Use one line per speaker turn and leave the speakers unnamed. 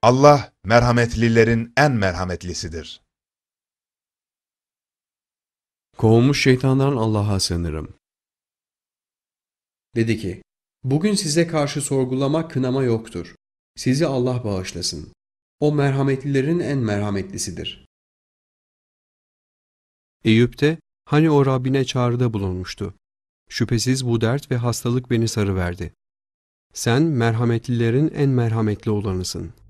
Allah merhametlilerin en merhametlisidir.
Kovulmuş şeytandan Allah'a sığınırım. Dedi ki, bugün size karşı sorgulama, kınama yoktur. Sizi Allah bağışlasın. O merhametlilerin en merhametlisidir. Eyüp de hani o Rabbine çağrıda bulunmuştu. Şüphesiz bu dert ve hastalık beni sarıverdi. Sen merhametlilerin en merhametli olanısın.